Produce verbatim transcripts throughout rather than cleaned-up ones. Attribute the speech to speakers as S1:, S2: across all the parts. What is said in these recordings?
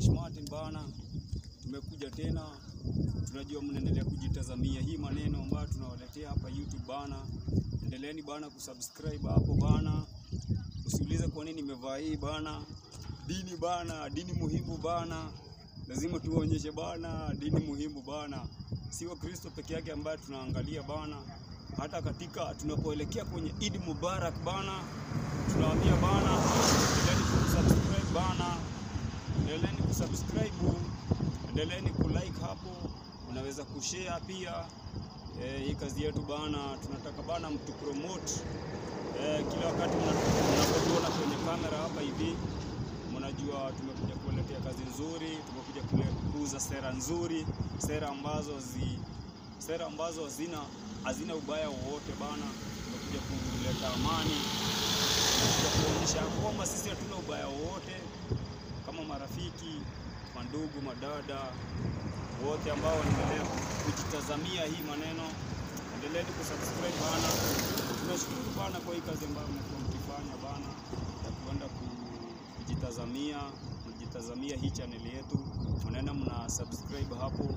S1: Martin bana, tumekuja tena. Tunajua mnaendelea kujitazamia hii maneno ambayo tunawaletea hapa YouTube bana. Endeleeni bana kusubscribe hapo bana. Usiulize kwa nini nimevaa hii bana. Dini bana, dini muhimu bana. Lazima tuonyeshe bana, dini muhimu bana. Si wa Kristo peke yake ambaye tunaangalia bana. Hata katika tunapoelekea kwenye Eid Mubarak bana, tunawaambia bana, endeleeni kusubscribe bana. Endeleeni kusubscribe, endeleeni kulike hapo, unaweza kushare pia. Eh, hii kazi yetu bana, tunataka bana mtu promote. Eh, kila wakati mnapotuona kwenye kamera hapa hivi, mnajua tumekuja kuletea kazi nzuri, tumekuja kuuza sera nzuri, sera ambazo zi sera ambazo hazina hazina ubaya wowote bana. Tumekuja kuleta amani, tumekuja kuonyesha kwamba sisi hatuna ubaya wowote. Kama marafiki, mandugu, madada wote ambao wanaendelea kujitazamia hii maneno, endeleeni kusubscribe bana. Tunashukuru bana kwa hii kazi ambayo mmekuwa mkifanya bana ya kuenda kujitazamia, kujitazamia hii channel yetu. Mnaenda mna subscribe hapo.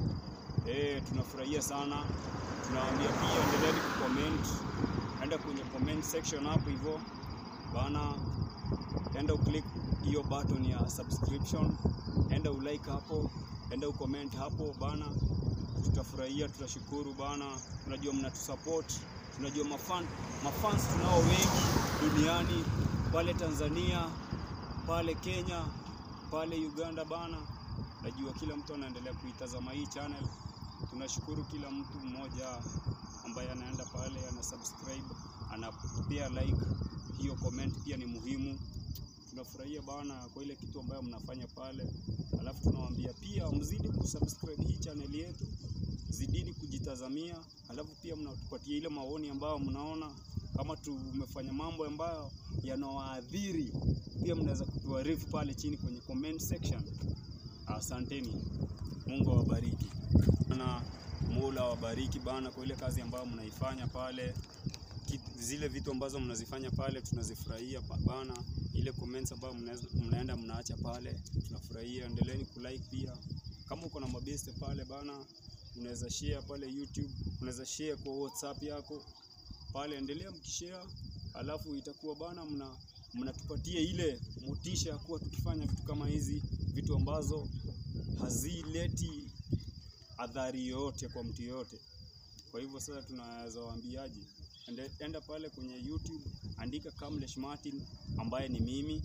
S1: Eh, tunafurahia sana. Tunawaambia pia endeleeni kucomment. Enda kwenye comment section hapo hivyo bana. Enda uklik hiyo button ya subscription, enda ulike hapo, enda ucomment hapo bana. Tutafurahia, tutashukuru bana. Tunajua mnatusupport, tunajua mafan mafans tunao wengi duniani, pale Tanzania, pale Kenya, pale Uganda bana. Najua kila mtu anaendelea kuitazama hii channel. Tunashukuru kila mtu mmoja ambaye anaenda pale, ana subscribe, ana pia like. Hiyo comment pia ni muhimu. Tunafurahia bana kwa ile kitu ambayo mnafanya pale. Alafu tunawaambia pia mzidi kusubscribe hii channel yetu, zidini kujitazamia. Alafu pia mnatupatia ile maoni ambayo mnaona kama tumefanya mambo ambayo yanawaadhiri, pia mnaweza kutuarifu pale chini kwenye comment section. Asanteni. Mungu awabariki. Na Mola awabariki bana kwa ile kazi ambayo mnaifanya pale. Zile vitu ambazo mnazifanya pale tunazifurahia bana. Ile comments ambayo mnaenda mnaacha pale tunafurahia. Endeleeni kulike pia. Kama uko na mabeste pale bana, unaweza share pale YouTube, unaweza share kwa WhatsApp yako pale. Endelea mkishare, alafu itakuwa bana mna mnatupatia ile motisha kuwa tukifanya vitu kama hizi, vitu ambazo hazileti adhari yote kwa mtu yote. Kwa hivyo sasa tunaweza waambiaje? Enda, enda pale kwenye YouTube, andika Martin ambaye ni mimi.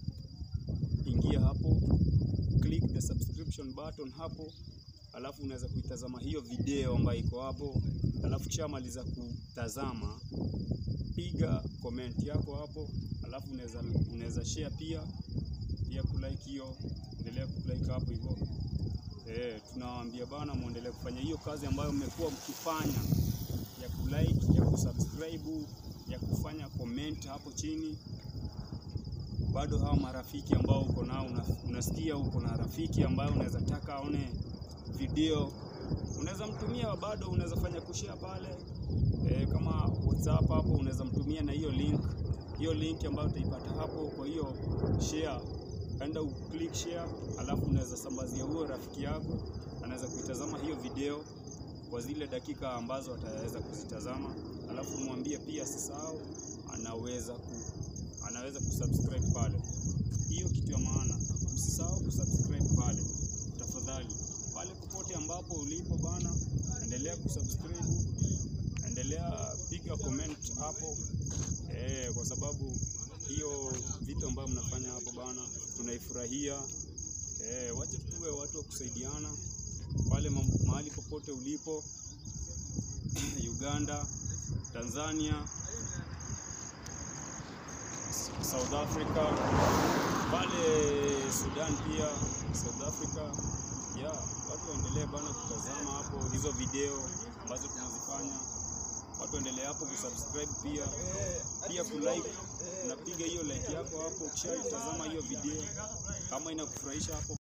S1: Ingia hapo, click the subscription button hapo. Alafu unaweza kuitazama hiyo video ambayo iko hapo. Alafu kisha maliza kutazama, piga comment yako hapo. Alafu unaweza unaweza share pia, pia kulike hiyo. Endelea kulike hapo hivyo. Eh, tunawaambia bana muendelee kufanya hiyo kazi ambayo mmekuwa mkifanya, ya kulike, ya kusubscribe, ya kufanya comment hapo chini. Bado hao marafiki ambao uko nao, unasikia uko na rafiki ambaye unaweza taka aone video, unaweza mtumia, bado unaweza fanya kushare pale. E, kama WhatsApp hapo unaweza mtumia na hiyo link, hiyo link ambayo utaipata hapo. Kwa hiyo share, enda uklik share, alafu unaweza sambazia huo rafiki yako, anaweza kuitazama hiyo video kwa zile dakika ambazo ataweza kuzitazama. Alafu mwambie pia sisahau anaweza ku anaweza kusubscribe pale. Hiyo kitu ya maana, usisahau kusubscribe pale tafadhali. Pale popote ambapo ulipo bana, endelea kusubscribe, endelea piga comment hapo. Eh, kwa sababu hiyo vitu ambavyo mnafanya hapo bana tunaifurahia. Eh, wacha tuwe watu wa kusaidiana pale mahali popote ulipo. Uganda, Tanzania, South Africa, pale Sudan pia, South Africa. Yeah, watu waendelee bana kutazama hapo hizo video ambazo tunazifanya. Watu endelee hapo kusubscribe pia, pia kulike. Unapiga hiyo like yako hapo, ukisha tazama hiyo video kama inakufurahisha hapo